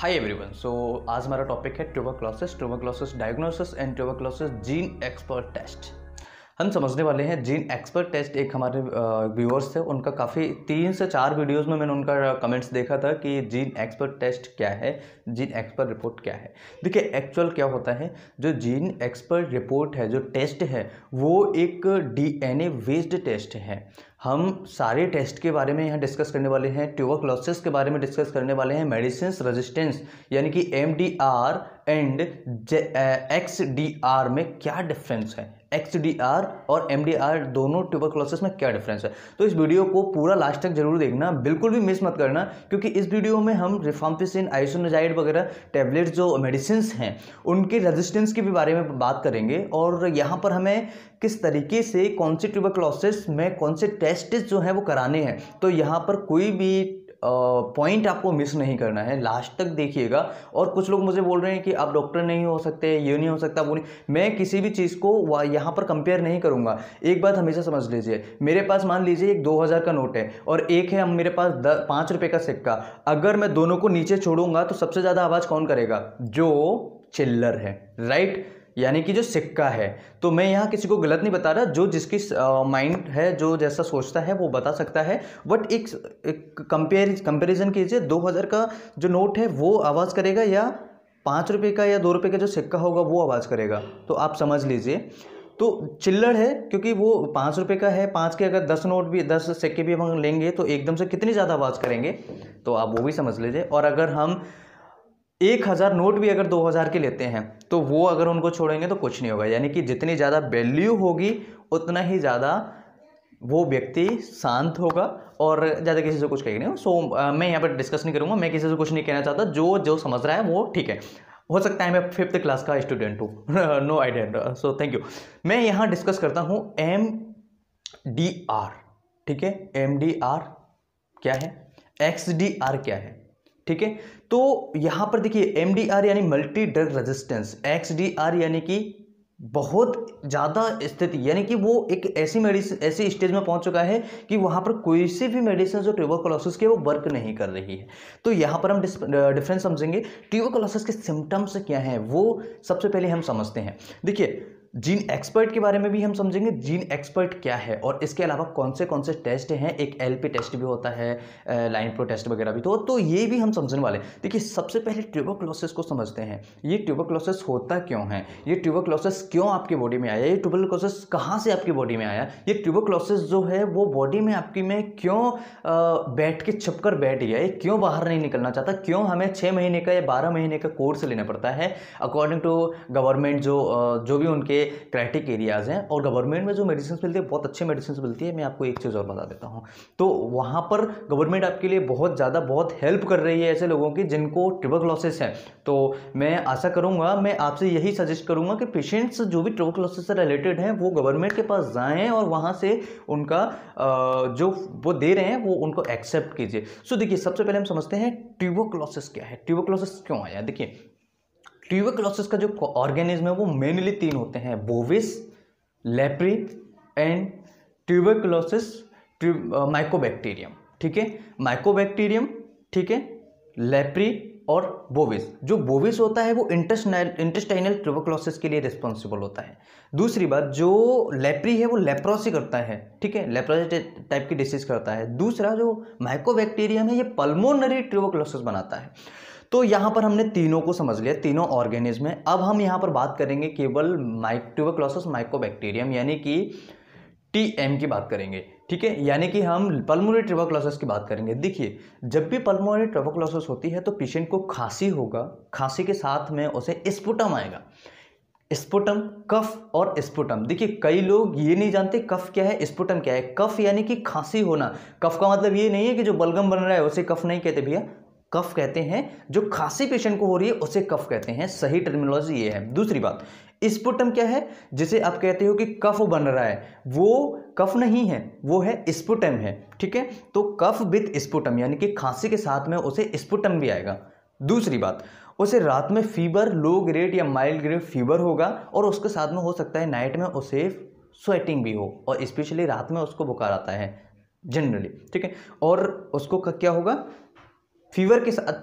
Hi everyone. सो आज हमारा topic है tuberculosis diagnosis and tuberculosis gene expert test. हम समझने वाले हैं जीन एक्सपर्ट टेस्ट। एक हमारे व्यूअर्स थे, उनका काफ़ी 3 से 4 वीडियोस में मैंने उनका कमेंट्स देखा था कि जीन एक्सपर्ट टेस्ट क्या है, जीन एक्सपर्ट रिपोर्ट क्या है। देखिए एक्चुअल क्या होता है, जो जीन एक्सपर्ट रिपोर्ट है, जो टेस्ट है, वो एक डीएनए बेस्ड टेस्ट है। हम सारे टेस्ट के बारे में यहाँ डिस्कस करने वाले हैं, ट्यूबरक्लोसिस के बारे में डिस्कस करने वाले हैं, मेडिसिन रेजिस्टेंस यानी कि एमडीआर एंड एक्सडीआर में क्या डिफरेंस है, एक्सडीआर और एमडीआर दोनों ट्यूबरक्लोसिस में क्या डिफरेंस है। तो इस वीडियो को पूरा लास्ट तक जरूर देखना, बिल्कुल भी मिस मत करना, क्योंकि इस वीडियो में हम रिफाम्पिसिन, आइसोनिजाइड वगैरह टैबलेट्स जो मेडिसिन हैं उनके रेजिस्टेंस के भी बारे में बात करेंगे, और यहाँ पर हमें किस तरीके से कौन सी ट्यूबरक्लोसिस में कौन से टेस्ट जो हैं वो कराने हैं। तो यहाँ पर कोई भी पॉइंट आपको मिस नहीं करना है, लास्ट तक देखिएगा। और कुछ लोग मुझे बोल रहे हैं कि आप डॉक्टर नहीं हो सकते, ये नहीं हो सकता, वो नहीं। मैं किसी भी चीज़ को यहाँ पर कंपेयर नहीं करूँगा। एक बात हमेशा समझ लीजिए, मेरे पास मान लीजिए एक 2000 का नोट है और एक है मेरे पास 5 रुपये का सिक्का। अगर मैं दोनों को नीचे छोड़ूंगा तो सबसे ज़्यादा आवाज़ कौन करेगा? जो चिल्लर है, राइट, यानी कि जो सिक्का है। तो मैं यहाँ किसी को गलत नहीं बता रहा, जो जिसकी माइंड है, जो जैसा सोचता है वो बता सकता है। बट एक कंपैरिजन कीजिए, 2000 का जो नोट है वो आवाज़ करेगा या 5 रुपये का या 2 रुपये का जो सिक्का होगा वो आवाज़ करेगा। तो आप समझ लीजिए, तो चिल्लड़ है क्योंकि वो 5 रुपये का है। 5 के अगर 10 नोट भी, 10 सिक्के भी हम लेंगे तो एकदम से कितनी ज़्यादा आवाज़ करेंगे, तो आप वो भी समझ लीजिए। और अगर हम 1000 नोट भी अगर 2000 के लेते हैं तो वो अगर उनको छोड़ेंगे तो कुछ नहीं होगा। यानी कि जितनी ज़्यादा वैल्यू होगी उतना ही ज़्यादा वो व्यक्ति शांत होगा और ज़्यादा किसी से कुछ कहेगा नहीं। सो मैं यहाँ पर डिस्कस नहीं करूँगा, मैं किसी से कुछ नहीं कहना चाहता। जो जो समझ रहा है वो ठीक है, हो सकता है मैं 5th क्लास का स्टूडेंट हूँ, no idea. So thank you. मैं यहाँ डिस्कस करता हूँ MDR, ठीक है। MDR क्या है, XDR क्या है, ठीक है। तो यहां पर देखिए, MDR यानी मल्टी ड्रग रेजिस्टेंस, XDR यानी कि बहुत ज़्यादा स्थिति, यानी कि वो एक ऐसी मेडिसिन, ऐसी स्टेज में पहुंच चुका है कि वहां पर कोई सी भी मेडिसिन जो ट्यूबरक्लोसिस के वो वर्क नहीं कर रही है। तो यहां पर हम डिफरेंस समझेंगे। ट्यूबरक्लोसिस के सिम्टम्स क्या हैं वो सबसे पहले हम समझते हैं। देखिए, जीन एक्सपर्ट के बारे में भी हम समझेंगे, जीन एक्सपर्ट क्या है और इसके अलावा कौन से टेस्ट हैं। एक LP टेस्ट भी होता है, लाइन प्रो टेस्ट वगैरह भी, तो ये भी हम समझने वाले। देखिए, सबसे पहले ट्यूबरक्लोसिस को समझते हैं। ये ट्यूबरक्लोसिस होता क्यों है, ये ट्यूबरक्लोसिस क्यों आपकी बॉडी में आया, ये ट्यूबरक्लोसिस कहाँ से आपकी बॉडी में आया, ये ट्यूबरक्लोसिस जो है वो बॉडी में आपकी में क्यों बैठ के छुपकर बैठ गया, ये क्यों बाहर नहीं निकलना चाहता, क्यों हमें 6 महीने का या 12 महीने का कोर्स लेना पड़ता है अकॉर्डिंग टू गवर्नमेंट, जो भी उनके क्राइटेरियाज हैं। और गवर्नमेंट में जो मेडिसिन मिलती है, बहुत अच्छी मेडिसिन मिलती है। मैं आपको एक चीज़ और बता देता हूँ, तो वहाँ पर गवर्नमेंट आपके लिए बहुत हेल्प कर रही है ऐसे लोगों की जिनको ट्यूबरक्लोसिस है। तो मैं आशा करूँगा, मैं आपसे यही सजेस्ट करूँगा कि पेशेंट्स जो भी ट्यूबरक्लोसिस से रिलेटेड हैं वो गवर्नमेंट के पास जाएँ और वहाँ से उनका जो वो दे रहे हैं वो उनको एक्सेप्ट कीजिए। सो देखिए, सबसे पहले हम समझते हैं ट्यूबरक्लोसिस क्या है, ट्यूबरक्लोसिस क्यों आया। देखिए, ट्यूबरक्लोसिस का जो ऑर्गेनिज्म है वो मेनली 3 होते हैं, bovis, leprae and tuberculosis mycobacterium, ठीक है। माइकोबैक्टीरियम, ठीक है, लेप्री और बोविस। जो बोविस होता है वो इंटेस्टाइनल ट्यूबरक्लोसिस के लिए रिस्पॉन्सिबल होता है। दूसरी बात, जो लेप्री है वो लेप्रोसी करता है, ठीक है, लेप्रोसी टाइप की डिसीज करता है। दूसरा जो माइकोबैक्टीरियम है ये पल्मोनरी ट्यूबरक्लोसिस बनाता है। तो यहाँ पर हमने तीनों को समझ लिया, तीनों ऑर्गेनिज्म में। अब हम यहाँ पर बात करेंगे केवल ट्यूबरक्लोसिस माइकोबैक्टीरियम यानी कि TM की बात करेंगे, ठीक है, यानी कि हम पल्मोनरी ट्यूबरक्लोसिस की बात करेंगे। देखिए, जब भी पल्मोनरी ट्यूबरक्लोसिस होती है तो पेशेंट को खांसी होगा, खांसी के साथ में उसे स्पुटम आएगा। स्पुटम, कफ और स्पुटम। देखिए, कई लोग ये नहीं जानते कफ क्या है, स्पुटम क्या है। कफ यानी कि खांसी होना, कफ का मतलब ये नहीं है कि जो बलगम बन रहा है उसे कफ नहीं कहते भैया, कफ कहते हैं जो खांसी पेशेंट को हो रही है उसे कफ कहते हैं, सही टर्मिनोलॉजी ये है। दूसरी बात, स्पुटम क्या है, जिसे आप कहते हो कि कफ बन रहा है, वो कफ नहीं है, वो है स्पुटम है, ठीक है। तो कफ विद स्पुटम यानी कि खांसी के साथ में उसे स्पुटम भी आएगा। दूसरी बात, उसे रात में फीवर, लो ग्रेड या माइल्ड ग्रेड फीवर होगा और उसके साथ में हो सकता है नाइट में उसे स्वेटिंग भी हो, और स्पेशली रात में उसको बुखार आता है जनरली, ठीक है। और उसको क्या होगा, फीवर के साथ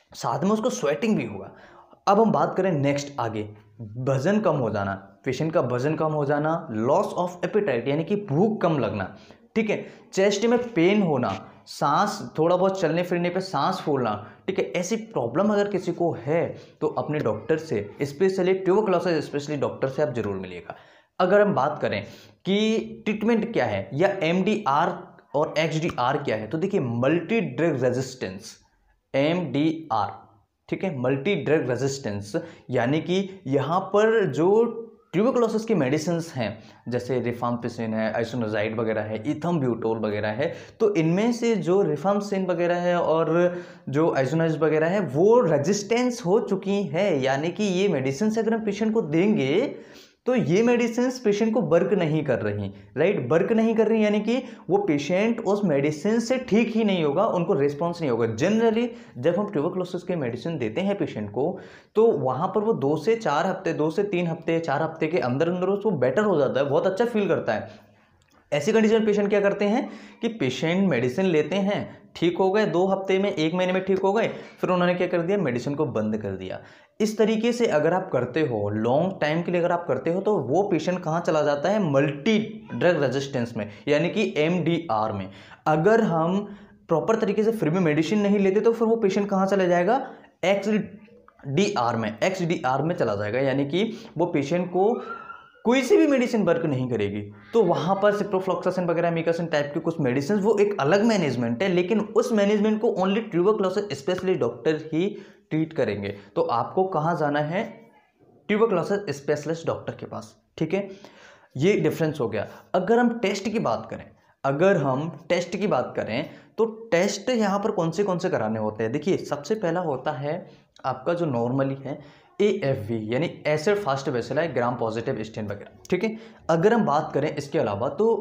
साथ में उसको स्वेटिंग भी होगा। अब हम बात करें नेक्स्ट आगे, वजन कम हो जाना, पेशेंट का वजन कम हो जाना, लॉस ऑफ एपेटाइट यानी कि भूख कम लगना, ठीक है, चेस्ट में पेन होना, सांस थोड़ा बहुत चलने फिरने पे सांस फूलना, ठीक है, ऐसी प्रॉब्लम अगर किसी को है तो अपने डॉक्टर से, स्पेशली ट्यूबरक्लोसिस स्पेशलिस्ट डॉक्टर से आप जरूर मिलिएगा। अगर हम बात करें कि ट्रीटमेंट क्या है या MDR और XDR क्या है, तो देखिए मल्टी ड्रग रेजिस्टेंस, MDR, ठीक है, मल्टी ड्रग रेजिस्टेंस, यानी कि यहाँ पर जो ट्यूबरक्लोसिस की मेडिसिन हैं जैसे रिफाम्पिसिन है, आइसोनाजाइड वगैरह है, इथम्ब्यूटोल वगैरह है, तो इनमें से जो रिफाम्पिसिन वगैरह है और जो आइसोनाजाइड वगैरह है वो रेजिस्टेंस हो चुकी है, यानी कि ये मेडिसिन अगर हम पेशेंट को देंगे तो ये मेडिसिन पेशेंट को वर्क नहीं कर रही, राइट, वर्क नहीं कर रही, यानी कि वो पेशेंट उस मेडिसिन से ठीक ही नहीं होगा, उनको रिस्पॉन्स नहीं होगा। जनरली जब हम ट्यूबरक्लोसिस के मेडिसिन देते हैं पेशेंट को तो वहाँ पर वो 2 से 4 हफ्ते, 2 से 3 हफ्ते, 4 हफ्ते के अंदर अंदर उसको बेटर हो जाता है, बहुत अच्छा फील करता है। ऐसी कंडीशन पेशेंट क्या करते हैं कि पेशेंट मेडिसिन लेते हैं, ठीक हो गए 2 हफ्ते में, 1 महीने में ठीक हो गए, फिर उन्होंने क्या कर दिया, मेडिसिन को बंद कर दिया। इस तरीके से अगर आप करते हो, लॉन्ग टाइम के लिए अगर आप करते हो, तो वो पेशेंट कहाँ चला जाता है, मल्टी ड्रग रेजिस्टेंस में, यानी कि MDR में। अगर हम प्रॉपर तरीके से फिर भी मेडिसिन नहीं लेते तो फिर वो पेशेंट कहाँ चला जाएगा, XDR में चला जाएगा, यानी कि वो पेशेंट को कोई सी भी मेडिसिन वर्क नहीं करेगी। तो वहाँ पर सिप्रोफ्लॉक्सासिन वगैरह, अमीकासिन टाइप के कुछ मेडिसिन, वो एक अलग मैनेजमेंट है, लेकिन उस मैनेजमेंट को ओनली ट्यूबरक्लोसिस स्पेशलिस्ट डॉक्टर ही ट्रीट करेंगे। तो आपको कहाँ जाना है, ट्यूबरक्लोसिस स्पेशलिस्ट डॉक्टर के पास, ठीक है, ये डिफरेंस हो गया। अगर हम टेस्ट की बात करें, तो टेस्ट यहाँ पर कौन से कराने होते हैं, देखिए सबसे पहला होता है आपका जो नॉर्मली है AFV यानी acid fast bacilli gram positive stain वगैरह, ठीक है। अगर हम बात करें इसके अलावा तो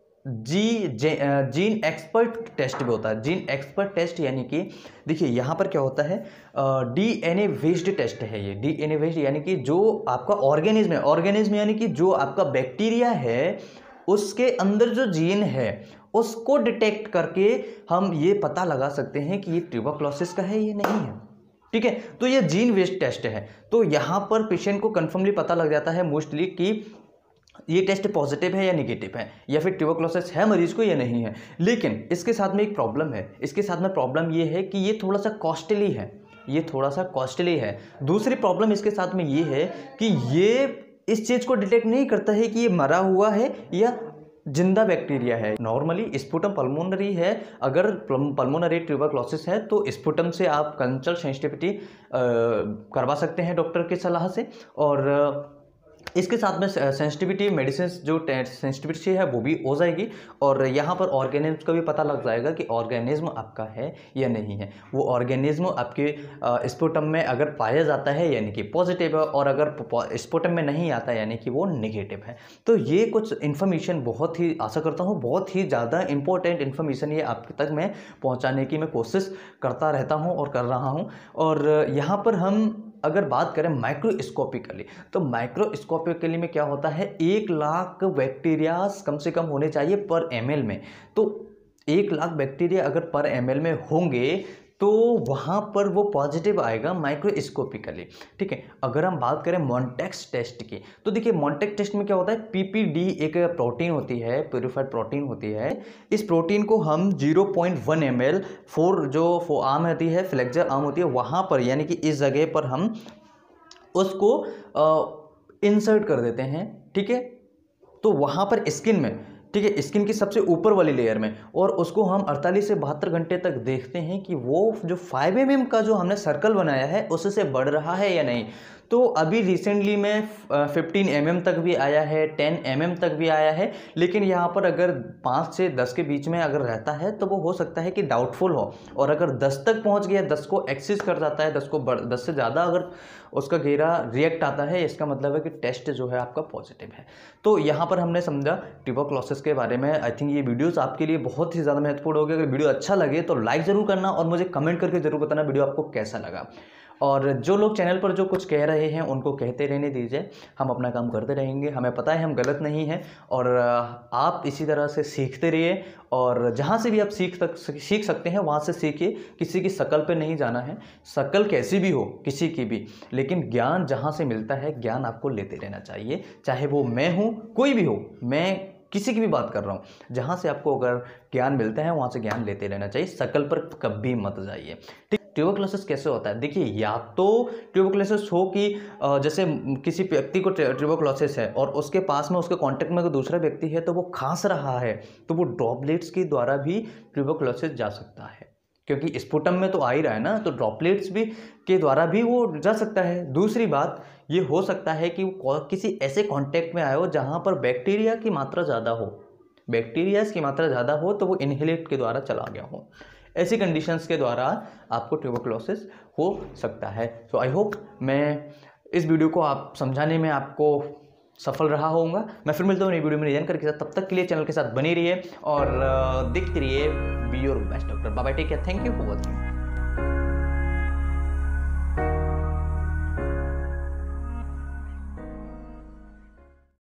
जीन एक्सपर्ट टेस्ट भी होता है। जीन एक्सपर्ट टेस्ट यानी कि देखिए यहाँ पर क्या होता है, DNA बेस्ड टेस्ट है ये। DNA बेस्ड यानी कि जो आपका ऑर्गेनिज्म यानी कि जो आपका बैक्टीरिया है उसके अंदर जो जीन है उसको डिटेक्ट करके हम ये पता लगा सकते हैं कि ये ट्यूबरक्लोसिस का है या नहीं है, ठीक है। तो ये जीन बेस्ड टेस्ट है। तो यहाँ पर पेशेंट को कन्फर्मली पता लग जाता है मोस्टली कि ये टेस्ट पॉजिटिव है या नेगेटिव है, या फिर ट्यूबरक्लोसिस है मरीज को या नहीं है। लेकिन इसके साथ में एक प्रॉब्लम है, प्रॉब्लम ये है कि ये थोड़ा सा कॉस्टली है। दूसरी प्रॉब्लम इसके साथ में ये है कि ये इस चीज़ को डिटेक्ट नहीं करता है कि ये मरा हुआ है या जिंदा बैक्टीरिया है। नॉर्मली स्पुटम पल्मोनरी है, अगर पल्मोनरी ट्यूबरक्लोसिस है तो स्पुटम से आप कल्चर सेंसिटिविटी करवा सकते हैं डॉक्टर की सलाह से, और इसके साथ में सेंसिटिविटी मेडिसिन जो सेंसिटिविटी है वो भी हो जाएगी, और यहाँ पर ऑर्गेनिज्म का भी पता लग जाएगा कि ऑर्गेनिज्म आपका है या नहीं है। वो ऑर्गेनिज्म आपके स्पुटम में अगर पाया जाता है यानी कि पॉजिटिव है, और अगर स्पुटम में नहीं आता यानी कि वो नेगेटिव है। तो ये कुछ इन्फॉर्मेशन बहुत ही, आशा करता हूँ बहुत ही ज़्यादा इंपॉर्टेंट इन्फॉर्मेशन ये आप तक मैं पहुँचाने की मैं कोशिश करता रहता हूँ और कर रहा हूँ। और यहाँ पर हम अगर बात करें माइक्रोस्कोपिकली, तो माइक्रोस्कोपिकली में क्या होता है, 1 लाख बैक्टीरिया कम से कम होने चाहिए पर ml में। तो 1 लाख बैक्टीरिया अगर पर ml में होंगे तो वहाँ पर वो पॉजिटिव आएगा माइक्रोस्कोपिकली, ठीक है। अगर हम बात करें मॉन्टेक्स टेस्ट की, तो देखिए मॉन्टेक्स टेस्ट में क्या होता है, PPD एक प्रोटीन होती है, प्यूरिफाइड प्रोटीन होती है। इस प्रोटीन को हम 0.1 ml जो आर्म होती है, फ्लेक्सर आर्म होती है, वहाँ पर यानी कि इस जगह पर हम उसको इंसर्ट कर देते हैं, ठीक है। तो वहाँ पर स्किन में, ठीक है, स्किन की सबसे ऊपर वाली लेयर में, और उसको हम 48 से 72 घंटे तक देखते हैं कि वो जो 5 mm का जो हमने सर्कल बनाया है उससे बढ़ रहा है या नहीं। तो अभी रिसेंटली में 15 mm तक भी आया है, 10 mm तक भी आया है, लेकिन यहाँ पर अगर 5 से 10 के बीच में अगर रहता है तो वो हो सकता है कि डाउटफुल हो, और अगर 10 तक पहुँच गया, 10 को एक्सेस कर जाता है, 10 से ज़्यादा अगर उसका घेरा रिएक्ट आता है, इसका मतलब है कि टेस्ट जो है आपका पॉजिटिव है। तो यहाँ पर हमने समझा ट्यूबरक्लोसिस के बारे में। आई थिंक ये वीडियोस आपके लिए बहुत ही ज़्यादा महत्वपूर्ण होगी। अगर वीडियो अच्छा लगे तो लाइक ज़रूर करना और मुझे कमेंट करके ज़रूर बताना वीडियो आपको कैसा लगा। और जो लोग चैनल पर जो कुछ कह रहे हैं उनको कहते रहने दीजिए, हम अपना काम करते रहेंगे। हमें पता है हम गलत नहीं हैं और आप इसी तरह से सीखते रहिए और जहाँ से भी आप सीख सकते हैं वहाँ से सीखिए। किसी की शक्ल पे नहीं जाना है, शक्ल कैसी भी हो किसी की भी, लेकिन ज्ञान जहाँ से मिलता है ज्ञान आपको लेते रहना चाहिए। चाहे वो मैं हूँ, कोई भी हो, मैं किसी की भी बात कर रहा हूँ, जहाँ से आपको अगर ज्ञान मिलता है वहाँ से ज्ञान लेते रहना चाहिए, शक्ल पर कभी मत जाइए। ठीक, ट्यूबरक्लोसिस कैसे होता है? देखिए, या तो ट्यूबरक्लोसिस हो कि जैसे किसी व्यक्ति को ट्यूबरक्लोसिस है और उसके पास में उसके कांटेक्ट में कोई दूसरा व्यक्ति है तो वो खांस रहा है, तो वो ड्रॉपलेट्स के द्वारा भी ट्यूबरक्लोसिस जा सकता है, क्योंकि स्पुटम में तो आ ही रहा है ना, तो ड्रॉपलेट्स भी के द्वारा भी वो जा सकता है। दूसरी बात ये हो सकता है कि वो किसी ऐसे कांटेक्ट में आए हो जहाँ पर बैक्टीरिया की मात्रा ज़्यादा हो, बैक्टीरियाज की मात्रा ज़्यादा हो, तो वो इनहेलेट के द्वारा चला गया हो। ऐसी कंडीशंस के द्वारा आपको ट्यूबरक्लोसिस हो सकता है। सो आई होप मैं इस वीडियो को आप समझाने में आपको सफल रहा होऊंगा। मैं फिर मिलता हूँ नई वीडियो में नई जानकारी के साथ। तब तक के लिए चैनल के साथ बने रहिए और देखते रहिए be your best doctor. Bye bye, take care, thank you for watching.